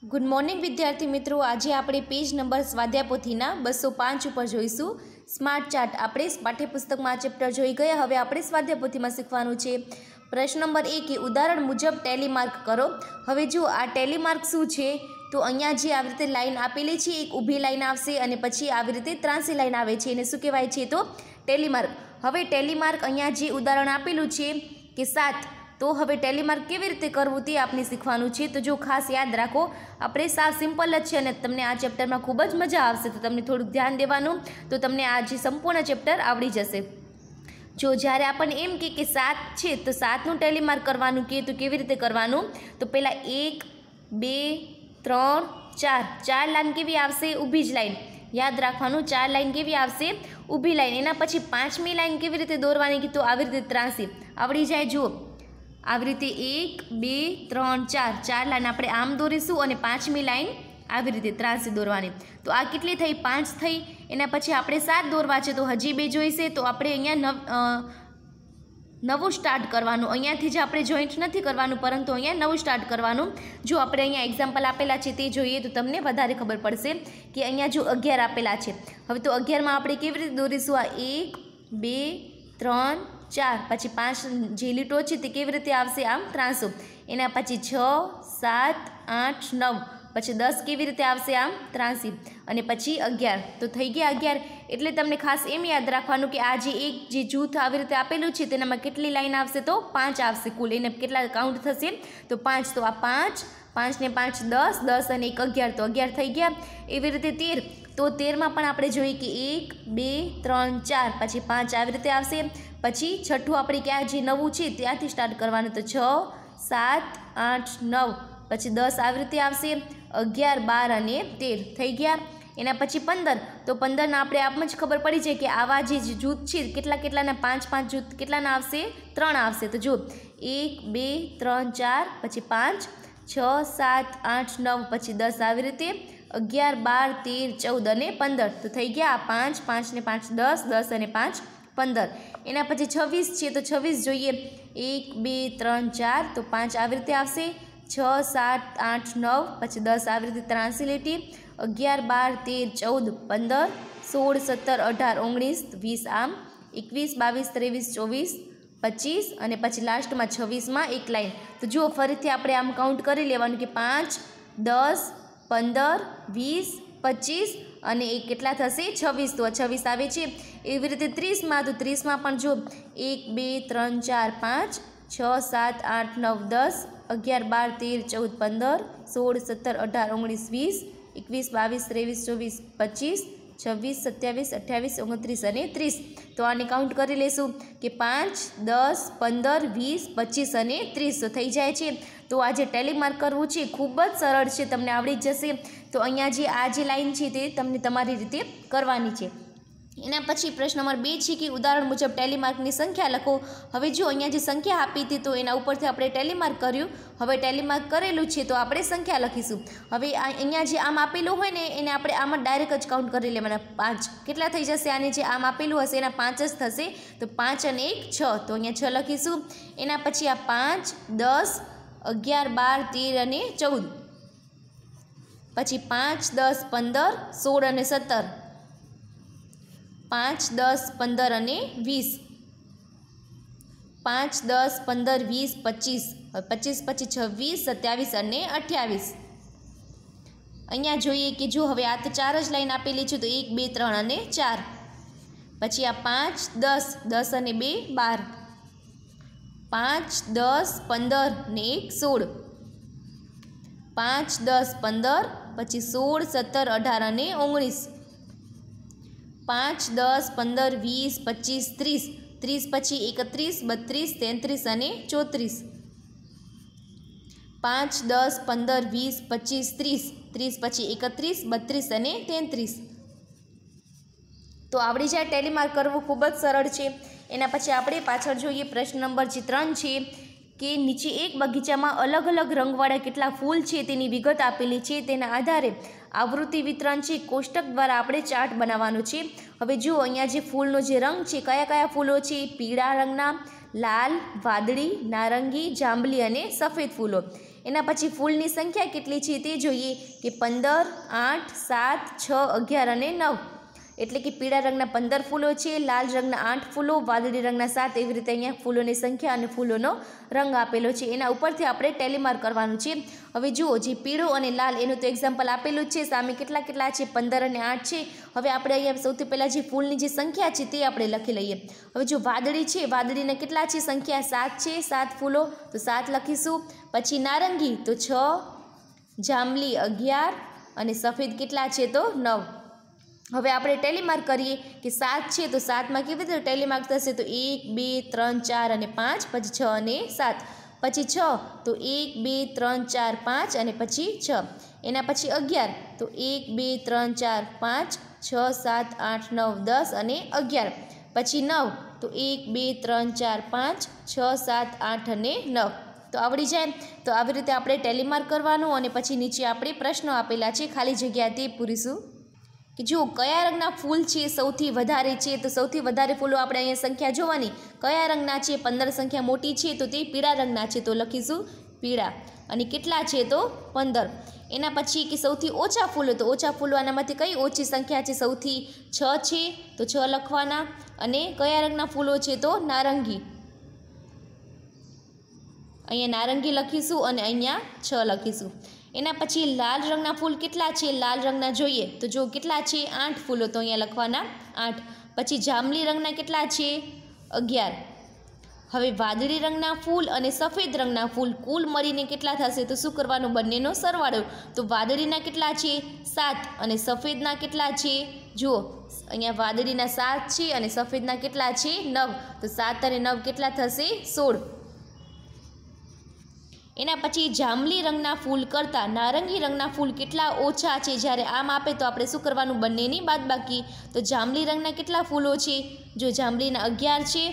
Good morning विद्यार्थी मित्रों। आज આપણે पेज नंबर स्वाध्याय पोथीना 205 पर જોઈશું स्मार्ट चार्ट। આપણે પાઠ્યપુસ્તકમાં ચેપ્ટર જોઈ ગયા, હવે આપણે સ્વાધ્યાય પોથીમાં શીખવાનું છે। પ્રશ્ન નંબર 1 કે ઉદાહરણ મુજબ ટેલી માર્ક કરો। હવે જો આ ટેલી માર્ક શું છે, તો અહીંયા જે આવી રીતે લાઈન આપેલી છે, એક ઊભી લાઈન આવશે અને પછી આવી રીતે ત્રાંસી લાઈન આવે છે, એને શું કહેવાય છે, તો ટેલી માર્ક। હવે ટેલી માર્ક અહીંયા જે ઉદાહરણ આપેલું છે કે 7, तो हवे टेली मार्क केवी रीते करवू ते आपने शीखवानुं छे। तो जो खास याद राखो, आपणे साव सिम्पल ज छे अने तमने आ चेप्टर में खूब ज मजा आवशे, तो तमने थोड़ुं ध्यान देवानुं, तो तमने आ जे संपूर्ण चेप्टर आवड़ी जशे। जो ज्यारे आपणे एम के 7 छे, तो 7 नुं टेली मार्क करवानुं के तो केवी रीते करवानुं, तो पहेला 1 2 3 4 4 लाइन केवी आवशे, ऊभी ज लाइन। याद राखवानुं, 4 लाइन केवी आवशे, ऊभी लाइन। एना पछी 5મી लाइन केवी रीते दौरवानी की, तो आवी रीते ત્રાંસી आवड़ी जाए। जुओ આવી રીતે 1 2 3 4 4 લાઈન આપણે આમ દોરીશું અને 5મી લાઈન આવી રીતે ત્રાંસી દોરવાની। તો આ કેટલી થઈ? 5 થઈ। એના પછી આપણે 7 દોરવા છે, તો હજી 2 જોઈશે, તો આપણે અહીંયા નવું સ્ટાર્ટ કરવાનું। અહીંયાથી જ આપણે જોઈન્ટ નથી કરવાનું, પરંતુ અહીંયા નવું સ્ટાર્ટ કરવાનું। જો આપણે અહીંયા એક્ઝામ્પલ આપેલા છે તે જોઈએ તો તમને વધારે ખબર પડશે કે અહીંયા જો 11 આપેલા છે। હવે તો 11માં આપણે કેવી રીતે દોરીશું? આ 1 2 3 4 પછી 5 જે લીટો છે તે કેવી રીતે આવશે? આમ ત્રાંસો। એના પછી 6 7 8 9 પછી 10 કેવી રીતે આવશે? આમ ત્રાંસી। અને પછી 11, તો થઈ ગયા 11। એટલે તમને ખાસ એમ યાદ રાખવાનું કે આ જે જૂથ આવી રીતે આપેલું છે તેનામાં કેટલી લાઈન આવશે? તો 5 આવશે કુલ। એને કેટલા કાઉન્ટ થશે? તો 5। તો આ 5 5 ને 5 10 10 અને 1 11, તો 11 થઈ ગયા। એવી રીતે 13, તો 13માં પણ આપણે જોઈએ કે 1 2 3 4 પછી 5 આવી રીતે આવશે। પછી છઠ્ઠું આપણે ક્યાં જે નવું છે ત્યાંથી સ્ટાર્ટ કરવાનું, તો 6 7 8 9 પછી 10 આવી રીતે આવશે। 11 12 અને 13 થઈ ગયા। એના પછી 15, તો 15ના આપણે આપમાં જ ખબર પડી જાય કે આવા જે જૂથ છે કેટલાના 5 5 જૂથ કેટલાના આવશે? 3 આવશે। તો જો 1 2 3 4 પછી 5 6 7 8 9 પછી 10 આવી રીતે 11 12 13 14 અને 15, તો થઈ ગયા 5 5 ને 5 10 10 અને 5 15। એના પછી 26 છે, તો 26 જોઈએ 1 2 3 4, તો 5 આવી રીતે આવશે। 6 7 8 9 પછી 10 આવી રીતે ત્રાંસી લીટી। 11 12 13 14 15 16 17 18 19 20 આમ 21 22 23 24 25 અને પછી લાસ્ટમાં 26માં એક લાઈન। તો જુઓ ફરીથી આપણે આમ કાઉન્ટ કરી લેવાનું કે 5 10 15 20 25 અને એક કેટલા થશે? 26, તો 26 આવે છે। એવી રીતે 30માં, તો 30માં પણ જો 1 2 3 4 5 6 7 8 9 10 11 12 13 14 15 16 17 18 19 20 21 22 23 24 25 26 27 28 29 અને 30। તો આને કાઉન્ટ કરી લેશું કે 5 10 15 20 25 અને 30, તો થઈ જાય છે। તો આ જે ટેલી માર્ક કરવું છે ખૂબ જ સરળ છે, તમને આવડી જ જશે। તો અહીંયા જે આ જે લાઈન છે તે તમને તમારી રીતે કરવાની છે। એના પછી પ્રશ્ન નંબર 2 છે કે ઉદાહરણ મુજબ ટેલી માર્કની સંખ્યા લખો। હવે જો અહીંયા જે સંખ્યા આપી હતી, તો એના ઉપરથી આપણે ટેલી માર્ક કર્યું। હવે ટેલી માર્ક કરેલું છે, તો આપણે સંખ્યા લખીશું। હવે અહીંયા જે આમ આપેલું હોય ને એને આપણે આમ ડાયરેક્ટ જ કાઉન્ટ કરી લેવાના। 5 કેટલા થઈ જશે? આને જે આમ આપેલું હશે એના 5 જ થશે, તો 5 અને 1 6, તો અહીંયા 6 લખીશું। એના પછી આ 5 10 11 12 13 અને 14, પછી 5 10 15 16 અને 17, 5 10 15 અને 20, 5 10 15 20 25, 25 પછી 26 27 અને 28। અહીંયા જોઈએ કે જો હવે આ તો 4 જ લાઈન આપેલી છે, તો 1 2 3 અને 4, પછી આ 5 10 10 અને 2 12, 5 10 15 ને 1 16, 5 10 15 પછી 16 17 18 અને 19, 5 10 15 20 25 30 30 પછી 31 32 33 અને 34, 5 10 15 20 25 30 30 પછી 31 32 અને 33। તો આવડી જાય ટેલી માર્ક કરવું ખૂબ જ સરળ છે। એના પછી આપણે પાછળ જોઈએ પ્રશ્ન નંબર 3 છે કે નીચે એક બગીચામાં અલગ અલગ રંગવાળા કેટલા ફૂલ છે તેની વિગત આપેલી છે। તેના આધારે આવૃત્તિ વિતરણ છે કોષ્ટક દ્વારા આપણે ચાર્ટ બનાવવાનો છે। હવે જુઓ અહીંયા જે ફૂલનો જે રંગ છે, કયા કયા ફૂલો છે? પીળા રંગના, લાલ, વાદળી, નારંગી, જાંબલી અને સફેદ ફૂલો। એના પછી ફૂલની સંખ્યા કેટલી છે તે જોઈએ કે 15, 8, 7, 6, 11 અને 9. એટલે કે પીળા રંગના 15 ફૂલો છે, લાલ રંગના 8 ફૂલો, વાદળી રંગના 7. એવી રીતે અહીંયા ફૂલોની સંખ્યા અને ફૂલોનો રંગ આપેલો છે. એના ઉપરથી આપણે ટેલીમાર્ક કરવાનું છે. હવે જુઓ, જે પીળો અને લાલ એનું તો એક્ઝામ્પલ આપેલું જ છે. સામે કેટલા કેટલા છે? 15 અને 8 છે. હવે આપણે અહીંયા સૌથી પહેલાં જે ફૂલની જે સંખ્યા છે તે આપણે લખી લઈએ. હવે જો વાદળી છે, વાદળીના કેટલા છે સંખ્યા? 7 છે, 7 ફૂલો, તો 7 લખીશું. પછી નારંગી તો 6, જાંબલી 11 અને સફેદ કેટલા છે? તો 9. હવે આપણે ટેલીમાર્ક કરીએ કે 7 છે તો 7માં કેવી રીતે ટેલીમાર્ક થશે? તો 1, 2, 3, 4 અને 5, પછી 6 અને 7. પછી 6 તો 1, 2, 3, 4, 5 અને પછી 6. એના પછી 11 તો 1, 2, 3, 4, 5, 6, 7, 8, 9, 10 અને 11. પછી 9 તો 1, 2, 3, 4, 5, 6, 7, 8 અને 9. તો આવડી જાય. તો આવી રીતે આપણે ટેલીમાર્ક કરવાનું અને પછી નીચે આપણે પ્રશ્નો આપેલા છે, ખાલી જગ્યા તે પૂરીશું. કે જુઓ, કયા રંગના ફૂલ છે સૌથી વધારે છે? તો સૌથી વધારે ફૂલો આપણે અહીંયા સંખ્યા જોવાની. કયા રંગના છે? 15 સંખ્યા મોટી છે તો તે પીળા રંગના છે, તો લખીશું પીળા. અને કેટલા છે? તો 15. એના પછી કે સૌથી ઓછા ફૂલો, તો ઓછા ફૂલો આનામાંથી કઈ ઓછી સંખ્યા છે? સૌથી 6 છે તો 6 લખવાના. અને કયા રંગના ફૂલો છે? તો નારંગી. અહીંયા નારંગી લખીશું અને અહીંયા 6 લખીશું. એના પછી લાલ રંગના ફૂલ કેટલા છે? લાલ રંગના જોઈએ તો જો કેટલા છે? 8 ફૂલો, તો અહીંયા લખવાના 8. પછી જાંબલી રંગના કેટલા છે? 11. હવે વાદળી રંગના ફૂલ અને સફેદ રંગના ફૂલ કુલ મળીને કેટલા થશે? તો શું કરવાનું? બંનેનો સરવાળો. તો વાદળીના કેટલા છે? 7 અને સફેદના કેટલા છે? જુઓ, અહીંયા વાદળીના 7 છે અને સફેદના કેટલા છે? 9. તો 7 અને 9 કેટલા થશે? 16. એના પછી જાંબલી રંગના ફૂલ કરતાં નારંગી રંગના ફૂલ કેટલા ઓછા છે? જ્યારે આમ આપે તો આપણે શું કરવાનું? બંનેની બાદબાકી. તો જાંબલી રંગના કેટલા ફૂલો છે? જો જાંબલીના 11 છે,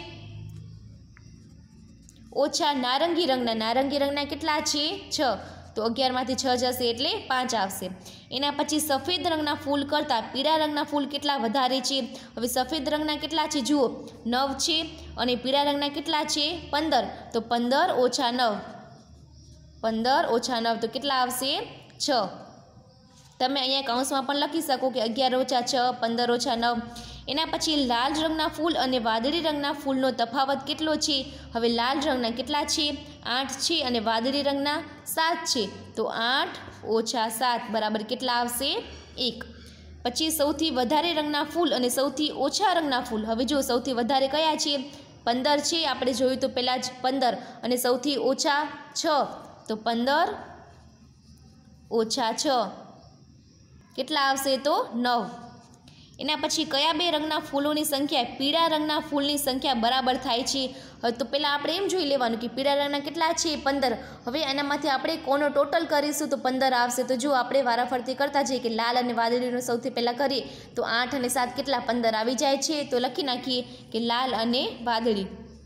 ઓછા નારંગી રંગના કેટલા છે? 6. તો 11માંથી 6 જશે એટલે 5 આવશે. એના પછી સફેદ રંગના ફૂલ કરતાં પીળા રંગના ફૂલ કેટલા વધારે છે? હવે સફેદ રંગના કેટલા છે? જુઓ, 9 છે અને પીળા રંગના કેટલા છે? 15. તો 15 ઓછા 9, 15 ઓછા 9 તો કેટલા આવશે? 6. તમે અહીંયા કૌંસમાં પણ લખી શકો કે 11 ઓછા 6, 15 ઓછા 9. એના પછી લાલ રંગના ફૂલ અને વાદળી રંગના ફૂલનો તફાવત કેટલો છે? હવે લાલ રંગના કેટલા છે? 8 છે અને વાદળી રંગના 7 છે. તો 8 ઓછા 7 બરાબર કેટલા આવશે? 1. પછી સૌથી વધારે રંગના ફૂલ અને સૌથી ઓછા રંગના ફૂલ. હવે જો સૌથી વધારે કયા છે? 15 છે, આપણે જોયું તો પહેલાં જ 15. અને સૌથી ઓછા 6, તો 15 ઓછા 6 કેટલા આવશે? તો 9. એના પછી કયા બે રંગના ફૂલોની સંખ્યા પીળા રંગના ફૂલની સંખ્યા બરાબર થાય છે? હવે તો પહેલાં આપણે એમ જોઈ લેવાનું કે પીળા રંગના કેટલા છે? 15. હવે એનામાંથી આપણે કોનો ટોટલ કરીશું તો 15 આવશે. તો જો આપણે વારાફરતી કરતા જઈએ કે લાલ અને વાદળીનો સૌથી પહેલાં કરીએ તો 8 અને 7 કેટલા? 15 આવી જાય છે. તો લખી નાખીએ કે લાલ અને વાદળી.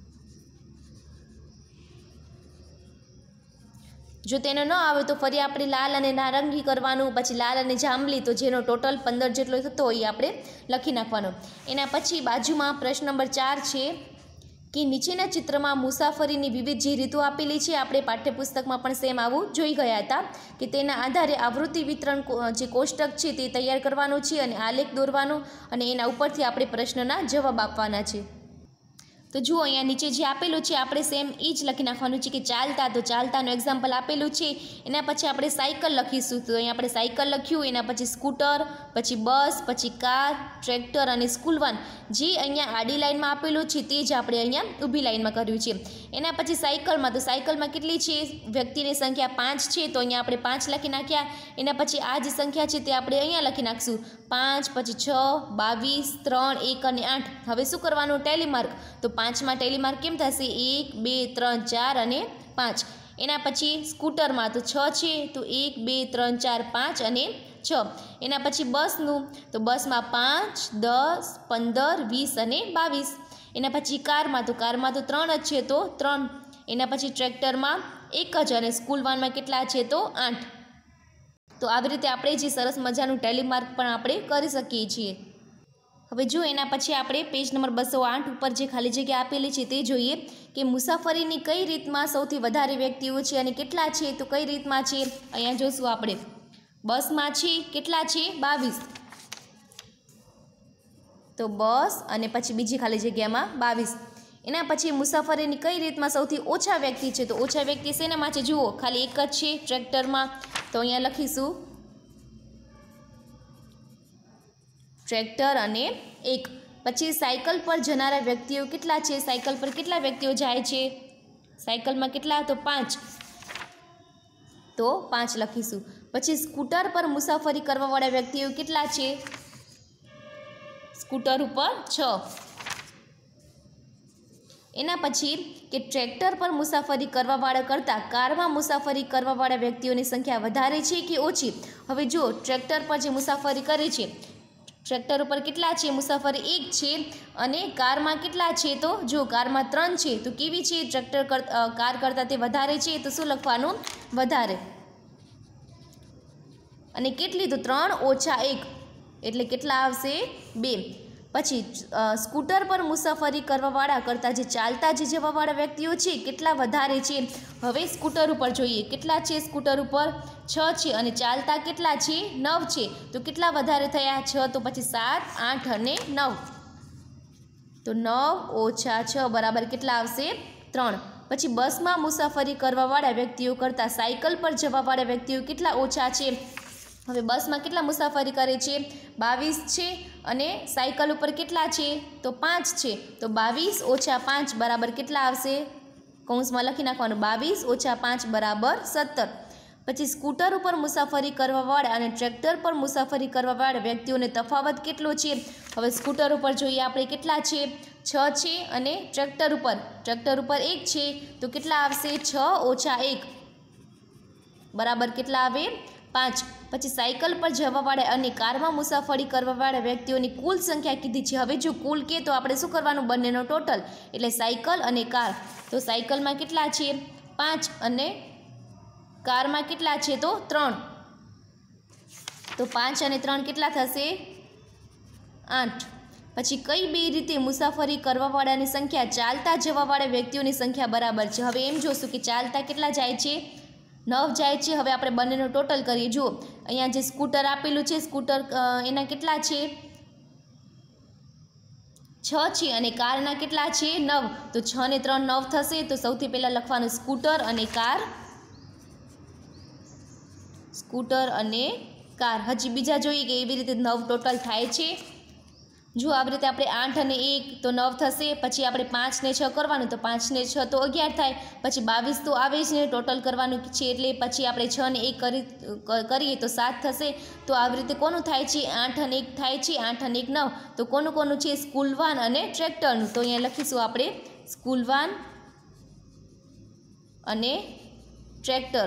જો તેનો ન આવે તો ફરી આપણે લાલ અને નારંગી કરવાનું, પછી લાલ અને જાંબલી, તો જેનો ટોટલ 15 જેટલો થતો હોય એ આપણે લખી નાખવાનો. એના પછી બાજુમાં પ્રશ્ન નંબર 4 છે કે નીચેના ચિત્રમાં મુસાફરીની વિવિધ જે રીતો આપેલી છે, આપણે પાઠ્યપુસ્તકમાં પણ સેમ આવું જોઈ ગયા હતા કે તેના આધારે આવૃત્તિ વિતરણ જે કોષ્ટક છે તે તૈયાર કરવાનું છે અને આલેખ દોરવાનો અને એના ઉપરથી આપણે પ્રશ્નના જવાબ આપવાના છે. તો જુઓ, અહીંયા નીચે જે આપેલું છે આપણે સેમ એ જ લખી નાખવાનું છે કે ચાલતા, તો ચાલતાનું એક્ઝામ્પલ આપેલું છે. એના પછી આપણે સાયકલ લખીશું, તો અહીંયા આપણે સાયકલ લખ્યું. એના પછી સ્કૂટર, પછી બસ, પછી કાર, ટ્રેક્ટર અને સ્કૂલ વાન જે અહીંયા આડી લાઇનમાં આપેલું છે તે જ આપણે અહીંયા ઊભી લાઇનમાં કર્યું છે. એના પછી સાયકલમાં, તો સાયકલમાં કેટલી છે? વ્યક્તિની સંખ્યા 5 છે, તો અહીંયા આપણે 5 લખી નાખ્યા. એના પછી આ જે સંખ્યા છે તે આપણે અહીંયા લખી નાખશું 5, પછી 6, 22, 3, 1 અને 8. હવે શું કરવાનું? ટેલીમાર્ક. તો 5માં ટેલીમાર્ક કેમ થશે? 1, 2, 3, 4 અને 5. એના પછી સ્કૂટરમાં તો 6 છે, તો 1, 2, 3, 4, 5 અને 6. એના પછી બસનું, તો બસમાં 5, 10, 15, 20 અને 22. એના પછી કારમાં, તો કારમાં તો 3 જ છે, તો 3. એના પછી ટ્રેક્ટરમાં 1 જ અને સ્કૂલ વાનમાં કેટલા છે? તો 8. તો આવી રીતે આપણે જે સરસ મજાનું ટેલીમાર્ક પણ આપણે કરી શકીએ છીએ. હવે જો એના પછી આપણે પેજ નંબર 208 ઉપર જે ખાલી જગ્યા આપેલી છે તે જોઈએ કે મુસાફરીની કઈ રીતમાં સૌથી વધારે વ્યક્તિઓ છે અને કેટલા છે, તો કઈ રીતમાં છે અહીંયા જોશું આપણે. બસમાં છે કેટલા છે 22, તો બસ અને પછી બીજી ખાલી જગ્યામાં 22. એના પછી મુસાફરીની કઈ રીતમાં સૌથી ઓછા વ્યક્તિ છે, તો ઓછા વ્યક્તિ શેનામાં છે જુઓ ખાલી એક જ છે ટ્રેક્ટરમાં, તો અહીંયા લખીશું ટ્રેક્ટર અને 1. પછી સાયકલ પર જનારા વ્યક્તિઓ કેટલા છે, સાયકલ પર કેટલા વ્યક્તિઓ જાય છે, સાયકલમાં કેટલા, તો 5, તો 5 લખીશું. પછી સ્કૂટર પર મુસાફરી કરવાવાળા વ્યક્તિઓ કેટલા છે, સ્કૂટર ઉપર 6. એના પછી કે ટ્રેક્ટર પર મુસાફરી કરવાવાળા કરતાં કારમાં મુસાફરી કરવાવાળા વ્યક્તિઓની સંખ્યા વધારે છે કે ઓછી. હવે જો ટ્રેક્ટર પર જે મુસાફરી કરે છે, ટ્રેક્ટર ઉપર કેટલા છે મુસાફરી 1 છે અને કારમાં કેટલા છે, તો જો કારમાં 3 છે, તો કેવી છે ટ્રેક્ટર કાર કરતાં તે વધારે છે, તો શું લખવાનું વધારે. અને કેટલી, તો 3 ઓછા 1 એટલે કેટલા આવશે 2. પછી સ્કૂટર પર મુસાફરી કરવાવાળા કરતાં જે ચાલતા જે જવાવાળા વ્યક્તિઓ છે કેટલા વધારે છે. હવે સ્કૂટર ઉપર જોઈએ કેટલા છે, સ્કૂટર ઉપર 6 છે અને ચાલતા કેટલા છે 9 છે, તો કેટલા વધારે થયા 6, તો પછી 7, 8 અને 9, તો 9 ઓછા 6 બરાબર કેટલા આવશે 3. પછી બસમાં મુસાફરી કરવાવાળા વ્યક્તિઓ કરતાં સાયકલ પર જવાવાળા વ્યક્તિઓ કેટલા ઓછા છે. હવે બસમાં કેટલા મુસાફરી કરે છે 22 છે અને સાયકલ ઉપર કેટલા છે, તો 5 છે, તો 22 ઓછા 5 બરાબર કેટલા આવશે, કૌંસમાં લખી નાખવાનું 22 ઓછા 5 બરાબર 17. પછી સ્કૂટર ઉપર મુસાફરી કરવાવાળા અને ટ્રેક્ટર પર મુસાફરી કરવાવાળા વ્યક્તિઓને તફાવત કેટલો છે. હવે સ્કૂટર ઉપર જોઈએ આપણે કેટલા છે 6 છે અને ટ્રેક્ટર ઉપર 1 છે, તો કેટલા આવશે 6 ઓછા 1 બરાબર કેટલા આવે 5. પછી સાયકલ પર જવાવાળા અને કારમાં મુસાફરી કરવાવાળા વ્યક્તિઓની કુલ સંખ્યા કીધી છે. હવે જો કુલ કે તો આપણે શું કરવાનું બંનેનો ટોટલ, એટલે સાયકલ અને કાર, તો સાયકલમાં કેટલા છે 5 અને કારમાં કેટલા છે, તો 3, તો 5 અને 3 કેટલા થશે 8. પછી કઈ બે રીતે મુસાફરી કરવાવાળાની સંખ્યા ચાલતા જવાવાળા વ્યક્તિઓની સંખ્યા બરાબર છે. હવે એમ જોશું કે ચાલતા કેટલા જાય છે 9 જાય છે. હવે આપણે બંનેનો ટોટલ કરીએ. જુઓ અહીંયા જે સ્કૂટર આપેલું છે, સ્કૂટર એના કેટલા છે 6 છે અને કારના કેટલા છે 9, તો 6 ને 3 9 થશે. તો સૌથી પહેલાં લખવાનું સ્કૂટર અને કાર, સ્કૂટર અને કાર. હજી બીજા જોઈએ કે એવી રીતે 9 ટોટલ થાય છે. જો આવી રીતે આપણે 8 અને 1 તો 9 થશે. પછી આપણે 5 ને 6 કરવાનું, તો 5 ને 6 તો 11 થાય. પછી 22 તો આવે જ ને ટોટલ કરવાનું છે, એટલે પછી આપણે 6 ને 1 કરીએ તો 7 થશે. તો આવી રીતે કોનું થાય છે 8 અને 1 થાય છે, 8 અને 1 9. તો કોનું છે સ્કૂલ વાન અને ટ્રેક્ટરનું, તો અહીંયા લખીશું આપણે સ્કૂલ વાન અને ટ્રેક્ટર.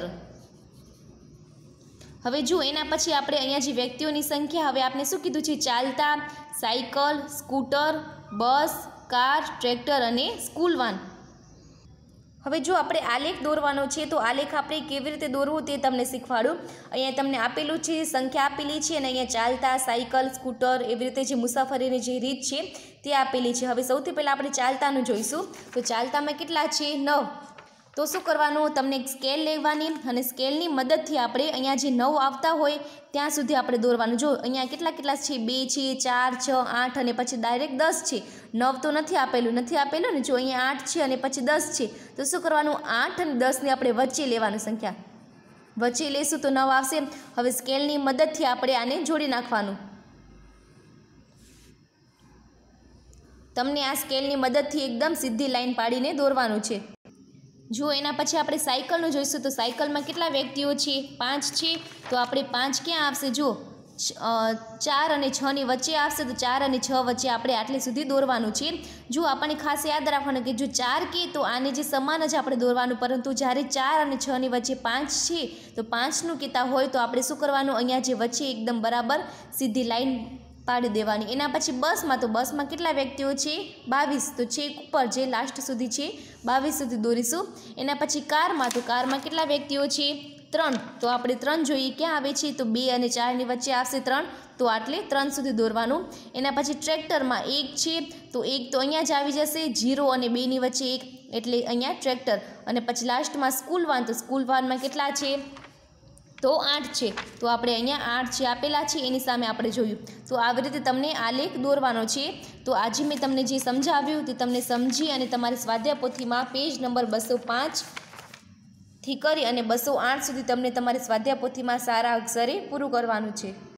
હવે જો એના પછી આપણે અહીંયા જે વ્યક્તિઓની સંખ્યા, હવે આપણે શું કીધું છે ચાલતા, cycle, scooter, bus, car, tractor અને સ્કૂલ વાન. હવે જો આપણે આલેખ દોરવાનો છે તો આલેખ આપણે કેવી રીતે દોરવું તે તમને શીખવાડું. અહીંયા તમને આપેલું છે, સંખ્યા આપેલી છે અને અહીંયા ચાલતા, સાયકલ, સ્કૂટર એવી રીતે જે મુસાફરીની જે રીત છે તે આપેલી છે. હવે સૌથી પહેલાં આપણે ચાલતાનું જોઈશું. તો ચાલતામાં કેટલા છે 9, તો શું કરવાનું, તમને એક સ્કેલ લેવાની અને સ્કેલની મદદથી આપણે અહીંયા જે 9 આવતા હોય ત્યાં સુધી આપણે દોરવાનું. જો અહીંયા કેટલા છે 2 છે, 4, 6, 8 અને પછી ડાયરેક્ટ 10 છે. 9 તો નથી આપેલું ને, જો અહીંયા 8 છે અને પછી 10 છે. તો શું કરવાનું 8 અને 10ને આપણે વચ્ચે લેવાનું, સંખ્યા વચ્ચે લેશું તો 9 આવશે. હવે સ્કેલની મદદથી આપણે આને જોડી નાખવાનું. તમને આ સ્કેલની મદદથી એકદમ સીધી લાઈન પાડીને દોરવાનું છે. જો એના પછી આપણે સાયકલનું જોઈશું. તો સાયકલમાં કેટલા વ્યક્તિઓ છે 5 છે, તો આપણે 5 ક્યાં આવશે, જો 4 અને 6ની વચ્ચે આવશે. તો 4 અને 6 વચ્ચે આપણે આટલી સુધી દોરવાનું છે. જો આપણને ખાસ યાદ રાખવાનું કે જો 4 કે તો આને જે સમાન જ આપણે દોરવાનું, પરંતુ જ્યારે 4 અને 6ની વચ્ચે 5 છે તો 5નું કહેતા હોય તો આપણે શું કરવાનું, અહીંયા જે વચ્ચે એકદમ બરાબર સીધી લાઈન પાડી દેવાની. એના પછી બસમાં, તો બસમાં કેટલા વ્યક્તિઓ છે 22, તો છેક ઉપર જે લાસ્ટ સુધી છે 22 સુધી દોરીશું. એના પછી કારમાં, તો કારમાં કેટલા વ્યક્તિઓ છે 3 તો આપણે 3 જોઈએ ક્યાં આવે છે તો 2 અને 4 ની વચ્ચે આવશે 3 તો આટલે 3 સુધી દોરવાનું। એના પછી ટ્રેક્ટરમાં 1 છે તો 1 તો અહીંયા જ આવી જશે, 0 અને 2 ની વચ્ચે 1 એટલે અહીંયા ટ્રેક્ટર। અને પછી લાસ્ટમાં સ્કૂલ વાન, તો સ્કૂલ વાનમાં કેટલા છે તો 8 છે તો આપણે અહીંયા 8 જે આપેલા છે એની સામે આપણે જોયું। તો આવી રીતે તમને આલેખ દોરવાનો છે। તો આજે મેં તમને જે સમજાવ્યું તે તમને સમજી અને તમારી સ્વાધ્યાય પોથીમાં પેજ નંબર 205 થી કરી અને 208 સુધી તમને તમારી સ્વાધ્યાય પોથીમાં સારા અક્ષરે પૂરું કરવાનું છે।